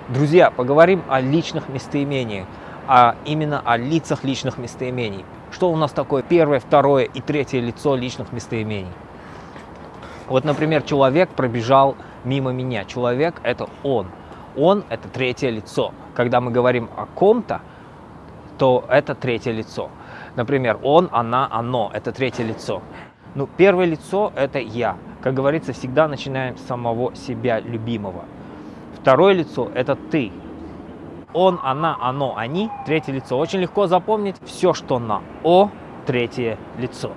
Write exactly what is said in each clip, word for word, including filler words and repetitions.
Друзья, поговорим о личных местоимениях, а именно о лицах личных местоимений. Что у нас такое первое, второе и третье лицо личных местоимений? Вот, например, человек пробежал мимо меня. Человек – это он. Он – это третье лицо. Когда мы говорим о ком-то, то это третье лицо. Например, он, она, оно – это третье лицо. Ну, первое лицо – это я. Как говорится, всегда начинаем с самого себя любимого. Второе лицо – это ты. Он, она, оно, они – третье лицо. Очень легко запомнить все, что на «о» – третье лицо.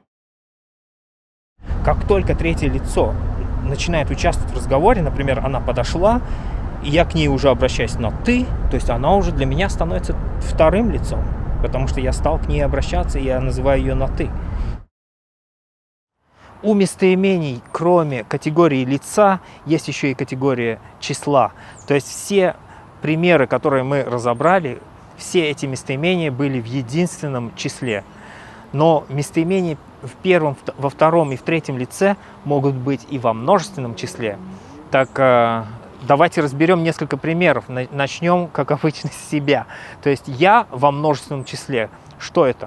Как только третье лицо начинает участвовать в разговоре, например, она подошла, и я к ней уже обращаюсь на «ты», то есть она уже для меня становится вторым лицом, потому что я стал к ней обращаться, и я называю ее на «ты». У местоимений, кроме категории лица, есть еще и категория числа. То есть все примеры, которые мы разобрали, все эти местоимения были в единственном числе. Но местоимения в первом, во втором и в третьем лице могут быть и во множественном числе. Так давайте разберем несколько примеров. Начнем, как обычно, с себя. То есть я во множественном числе. Что это?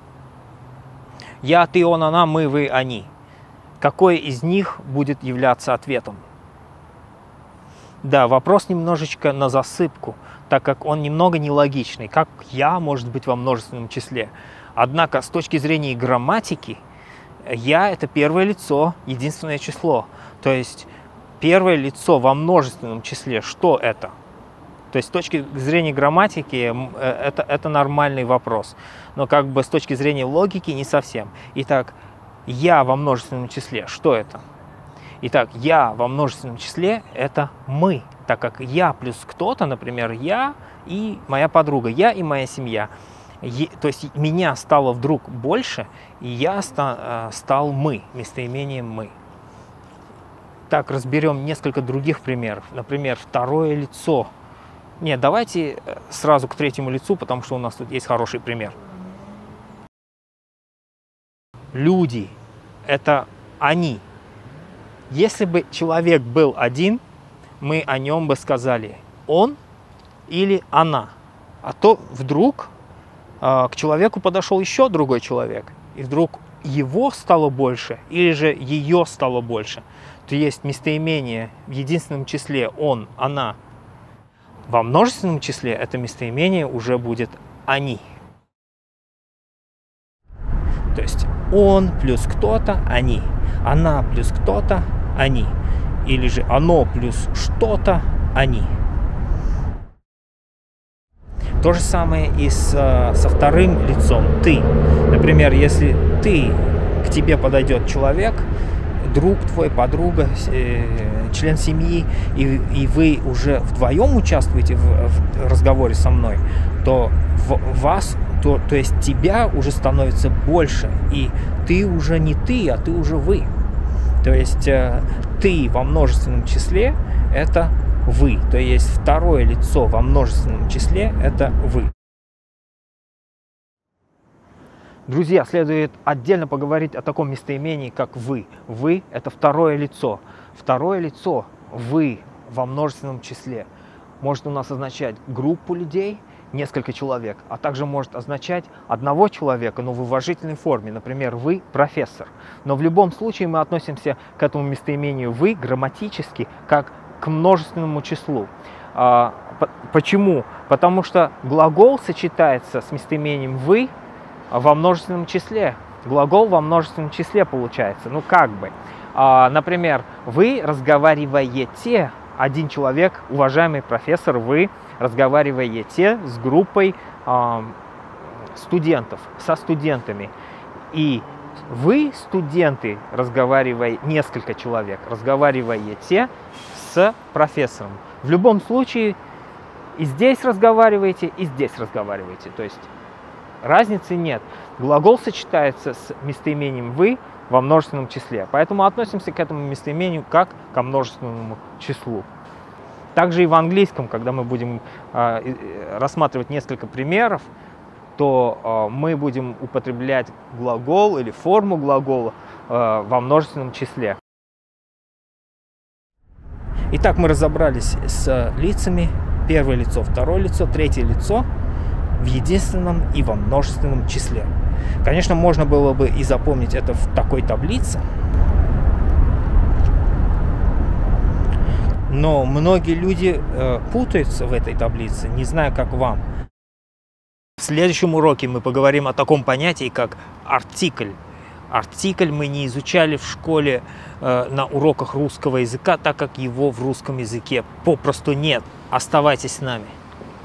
Я, ты, он, она, мы, вы, они. Какой из них будет являться ответом? Да, вопрос немножечко на засыпку, так как он немного нелогичный. Как я может быть во множественном числе? Однако, с точки зрения грамматики, я – это первое лицо, единственное число. То есть, первое лицо во множественном числе, что это? То есть, с точки зрения грамматики, это, это нормальный вопрос. Но как бы с точки зрения логики не совсем. Итак, я во множественном числе, что это? Итак, я во множественном числе – это мы, так как я плюс кто-то, например, я и моя подруга, я и моя семья. Е, то есть меня стало вдруг больше, и я ста, стал мы, местоимением мы. Так, разберем несколько других примеров. Например, второе лицо. Нет, давайте сразу к третьему лицу, потому что у нас тут есть хороший пример. Люди – это они. Если бы человек был один, мы о нем бы сказали он или она. А то вдруг э, к человеку подошел еще другой человек, и вдруг его стало больше или же ее стало больше. То есть местоимение в единственном числе он, она. Во множественном числе это местоимение уже будет они. То есть он плюс кто-то, они. Она плюс кто-то, они. Или же оно плюс что-то, они. То же самое и с, со вторым лицом ты. Например, если ты, к тебе подойдет человек, друг твой, подруга, э, член семьи, и, и вы уже вдвоем участвуете в, в разговоре со мной, то в, вас, то, то есть тебя уже становится больше, и ты уже не ты, а ты уже вы. То есть э, ты во множественном числе – это вы, то есть второе лицо во множественном числе – это вы. Друзья, следует отдельно поговорить о таком местоимении, как «вы». «Вы» – это второе лицо. Второе лицо «вы» во множественном числе может у нас означать группу людей, несколько человек, а также может означать одного человека, но в уважительной форме. Например, «вы профессор». Но в любом случае мы относимся к этому местоимению «вы» грамматически как к множественному числу. А, почему? Потому что глагол сочетается с местоимением «вы» во множественном числе. Глагол во множественном числе получается. Ну как бы. А, например, вы разговариваете, один человек, уважаемый профессор, вы разговариваете с группой а, студентов, со студентами. И вы, студенты, разговариваете, несколько человек, разговариваете с профессором. В любом случае и здесь разговариваете, и здесь разговариваете. То есть разницы нет. Глагол сочетается с местоимением «вы» во множественном числе. Поэтому относимся к этому местоимению как ко множественному числу. Также и в английском, когда мы будем э, рассматривать несколько примеров, то э, мы будем употреблять глагол или форму глагола э, во множественном числе. Итак, мы разобрались с лицами первое лицо, второе лицо, третье лицо в единственном и во множественном числе. Конечно, можно было бы и запомнить это в такой таблице, но многие люди э, путаются в этой таблице, не знаю, как вам. В следующем уроке мы поговорим о таком понятии, как артикль. Артикль мы не изучали в школе э, на уроках русского языка, так как его в русском языке попросту нет. Оставайтесь с нами.